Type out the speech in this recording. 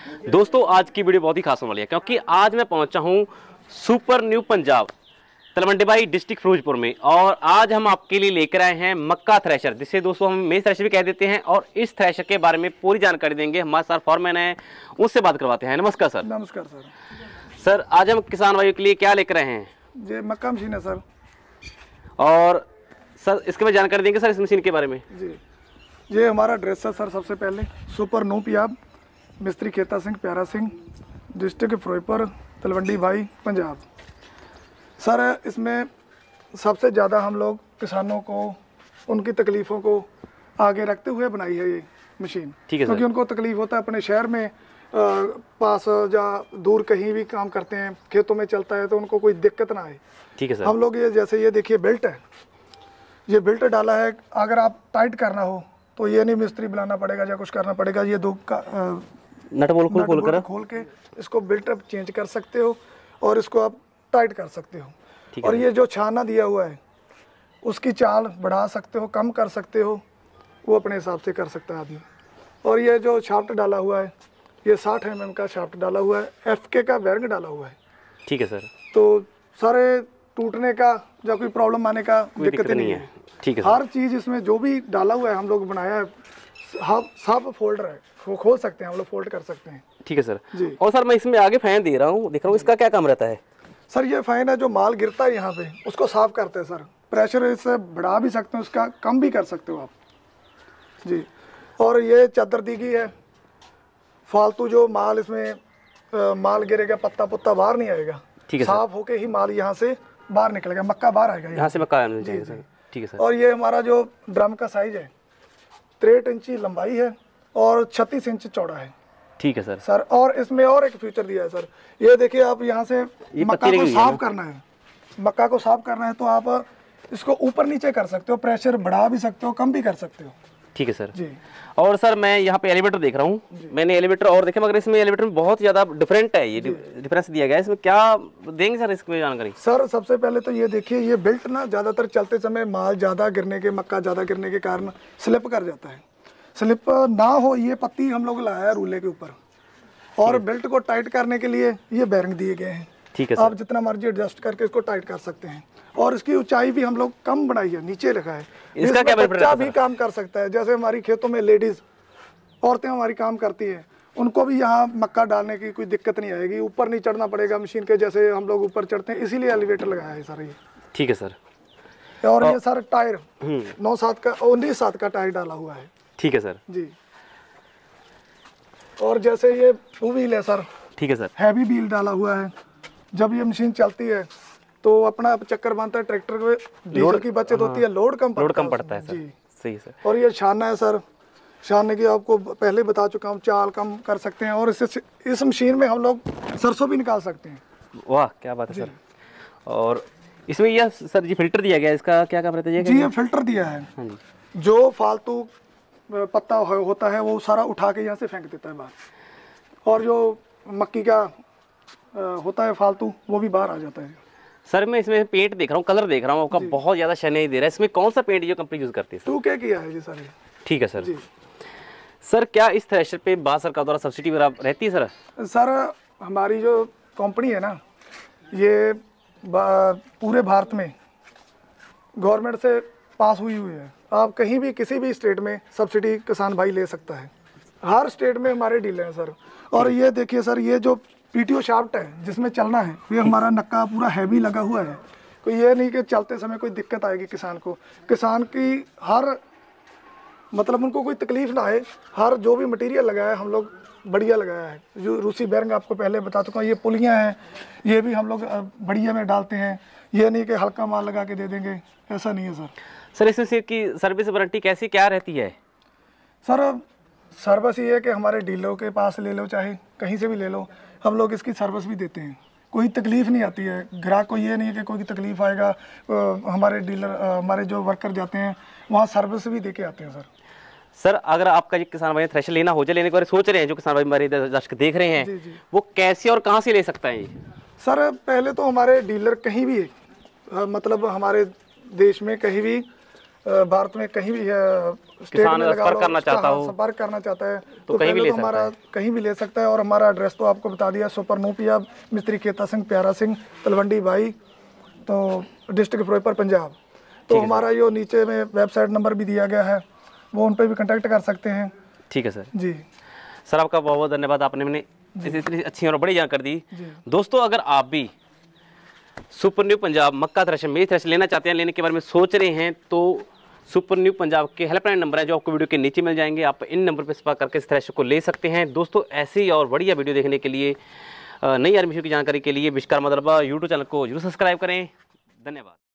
दोस्तों आज की वीडियो बहुत ही खास होने वाली है क्योंकि आज मैं पहुंचा हूं सुपर न्यू पंजाब तलवंडी भाई डिस्ट्रिक्ट फिरोजपुर में। और आज हम आपके लिए लेकर आए हैं मक्का थ्रेशर, जिसे दोस्तों हम मेज थ्रेशर भी कह देते हैं। और इस थ्रेशर के बारे में पूरी जानकारी देंगे हमारे साथ फॉरमैन है, उससे बात करवाते हैं। नमस्कार सर। नमस्कार सर। सर आज हम किसान भाइयों के लिए क्या लेकर आए हैं? ये मक्का मशीन है सर। और सर इसके में जानकारी देंगे सर इस मशीन के बारे में। जी, ये हमारा ड्रेस है सर। सबसे पहले सुपर न्यू पंजाब, मिस्त्री खेता सिंह प्यारा सिंह, डिस्ट्रिक्ट फिरोजपुर, तलवंडी भाई पंजाब। सर इसमें सबसे ज़्यादा हम लोग किसानों को उनकी तकलीफ़ों को आगे रखते हुए बनाई है ये मशीन। ठीक है सर। क्योंकि उनको तकलीफ़ होता है अपने शहर में पास या दूर कहीं भी काम करते हैं, खेतों में चलता है तो उनको कोई दिक्कत ना आए। ठीक है सर। हम लोग ये जैसे ये देखिए बेल्ट है, ये बेल्ट डाला है। अगर आप टाइट करना हो तो ये नहीं मिस्त्री बुलाना पड़ेगा या कुछ करना पड़ेगा। ये दो का नट बोल्ट खोल के इसको बेल्ट चेंज कर सकते हो और इसको आप टाइट कर सकते हो। और ये जो छाना दिया हुआ है उसकी चाल बढ़ा सकते हो, कम कर सकते हो, वो अपने हिसाब से कर सकता है आदमी। और ये जो शाफ्ट डाला हुआ है ये 60 mm का शाफ्ट डाला हुआ है, FK का बेरिंग डाला हुआ है। ठीक है सर। तो सारे टूटने का या कोई प्रॉब्लम आने का दिक्कत नहीं है। ठीक है। हर चीज़ इसमें जो भी डाला हुआ है हम लोग बनाया है, सब फोल्डर है, वो खोल सकते हैं, हम लोग फोल्ड कर सकते हैं। ठीक है सर जी। और सर मैं इसमें आगे फैन दे रहा हूँ, देख रहा हूँ, इसका क्या काम रहता है? सर ये फैन है, जो माल गिरता है यहाँ पे उसको साफ करते हैं सर। प्रेशर इससे बढ़ा भी सकते हो, उसका कम भी कर सकते हो आप जी। और ये चादर दी गई है, फालतू जो माल इसमें माल गिरेगा, पत्ता पुत्ता बाहर नहीं आएगा। ठीक है। साफ होके ही माल यहाँ से बाहर निकलेगा, मक्का बाहर आएगा यहाँ से मक्का आना चाहिए सर। ठीक है सर। और ये हमारा जो ड्रम का साइज है 63 इंची लंबाई है और 36 इंच चौड़ा है। ठीक है सर। सर और इसमें और एक फीचर दिया है सर। ये देखिए, आप यहाँ से मक्का को साफ करना है, मक्का को साफ करना है तो आप इसको ऊपर नीचे कर सकते हो, प्रेशर बढ़ा भी सकते हो, कम भी कर सकते हो। ठीक है सर जी। और सर मैं यहाँ पे एलिवेटर देख रहा हूँ, मैंने एलिवेटर और देखे, मगर इसमें एलिवेटर में बहुत ज़्यादा डिफरेंट है, ये डिफरेंस दिया गया है। इसमें क्या देंगे सर इसमें जानकारी? सर सबसे पहले तो ये देखिए, ये बेल्ट ना ज़्यादातर चलते समय माल ज़्यादा गिरने के, मक्का ज़्यादा गिरने के कारण स्लिप कर जाता है। स्लिप ना हो ये पत्ती हम लोग लाया है रूले के ऊपर। और बेल्ट को टाइट करने के लिए ये बेरिंग दिए गए हैं। ठीक है आप जितना मर्जी एडजस्ट करके इसको टाइट कर सकते हैं। और इसकी ऊंचाई भी हम लोग कम बनाई है, नीचे रखा है। इसका क्या बेनिफिट बच्चा भी काम कर सकता है। जैसे हमारी खेतों में लेडीज औरतें हमारी काम करती हैं, उनको भी यहाँ मक्का डालने की कोई दिक्कत नहीं आएगी। ऊपर नहीं चढ़ना पड़ेगा मशीन के, जैसे हम लोग ऊपर चढ़ते हैं, इसीलिए एलिवेटर लगाया है सर ये। ठीक है सर। और ये सर टायर 9/7 का 19/7 का टायर डाला हुआ है। ठीक है सर जी। और जैसे ये 2 व्हील है सर। ठीक है सर। हैवी व्हील डाला हुआ है। जब ये मशीन चलती है तो अपना चक्कर बनता है, ट्रैक्टर में डीजल की बचत होती है, लोड कम पड़ता है सर। जी सही है सर। और ये छाना है सर, छानने की आपको पहले बता चुका हूँ, चाल कम कर सकते हैं। और इससे इस मशीन में हम लोग सरसों भी निकाल सकते हैं। वाह क्या बात है सर। और इसमें यह सर जी फिल्टर दिया गया है, इसका क्या काम रहता है? जी ये फिल्टर दिया है। हाँ जी। जो फालतू पत्ता होता है वो सारा उठा के यहाँ से फेंक देता है बाहर। और जो मक्की का होता है फालतू, वो भी बाहर आ जाता है। सर मैं इसमें पेंट देख रहा हूँ, कलर देख रहा हूँ आपका, बहुत ज़्यादा शनाई दे रहा है। इसमें कौन सा पेंट जो कंपनी यूज़ करती है सर? 2K किया है जी सर। ठीक है सर जी। सर क्या इस थ्रेशर पे भारत सरकार द्वारा सब्सिडी वगैरह रहती है सर? सर हमारी जो कंपनी है ना, ये पूरे भारत में गवर्नमेंट से पास हुई है। आप कहीं भी किसी भी स्टेट में सब्सिडी किसान भाई ले सकता है। हर स्टेट में हमारे डीलर हैं सर। और ये देखिए सर, ये जो PTO शाफ्ट है जिसमें चलना है, ये हमारा नक्का पूरा हैवी लगा हुआ है। कोई ये नहीं कि चलते समय कोई दिक्कत आएगी किसान को। किसान की हर मतलब उनको कोई तकलीफ ना आए, हर जो भी मटेरियल लगाया है हम लोग बढ़िया लगाया है। जो रूसी बेरिंग आपको पहले बता चुका हूँ, ये पुलियाँ हैं, ये भी हम लोग बढ़िया में डालते हैं। ये नहीं कि हल्का माल लगा के दे देंगे, ऐसा नहीं है सर। सर इसमें सिर्फ की सर्विस वारंटी कैसी क्या रहती है? सर सर्विस ये है कि हमारे डीलरों के पास ले लो, चाहे कहीं से भी ले लो, हम लोग इसकी सर्विस भी देते हैं। कोई तकलीफ़ नहीं आती है ग्राहक को। ये नहीं है कि कोई तकलीफ़ आएगा। हमारे डीलर हमारे जो वर्कर जाते हैं वहाँ सर्विस भी दे के आते हैं सर। सर अगर आपका किसान भाई थ्रेशर लेना हो जाए, लेने के बारे सोच रहे हैं, जो किसान भाई हमारे दर्शक देख रहे हैं, जी जी। वो कैसे और कहाँ से ले सकता है? सर पहले तो हमारे डीलर कहीं भी मतलब हमारे देश में कहीं भी, भारत में कहीं भी किसान संपर्क करना चाहता हो, संपर्क करना चाहता है तो कहीं भी पहले ले तो हमारा कहीं भी ले सकता है। और हमारा एड्रेस तो आपको बता दिया, सुपर नूपिया, मिस्त्री केता सिंह, प्यारा सिंह, तलवंडी बाई, तो डिस्ट्रिक्ट फिरोजपुर पंजाब। तो हमारा जो नीचे में वेबसाइट नंबर भी दिया गया है, वो उन पर भी कॉन्टैक्ट कर सकते हैं। ठीक है सर। जी सर आपका बहुत बहुत धन्यवाद, आपने मैंने इतनी अच्छी और बड़ी जानकारी दी। दोस्तों अगर आप भी सुपर न्यू पंजाब मक्का थ्रेशर, मेज थ्रेशर लेना चाहते हैं, लेने के बारे में सोच रहे हैं, तो सुपर न्यू पंजाब के हेल्पलाइन नंबर है जो आपको वीडियो के नीचे मिल जाएंगे। आप इन नंबर पर संपर्क करके इस थ्रेशर को ले सकते हैं। दोस्तों ऐसी ही और बढ़िया वीडियो देखने के लिए, नई एडमिशन की जानकारी के लिए विश्वकर्मा दरबार यूट्यूब चैनल को जरूर सब्सक्राइब करें। धन्यवाद।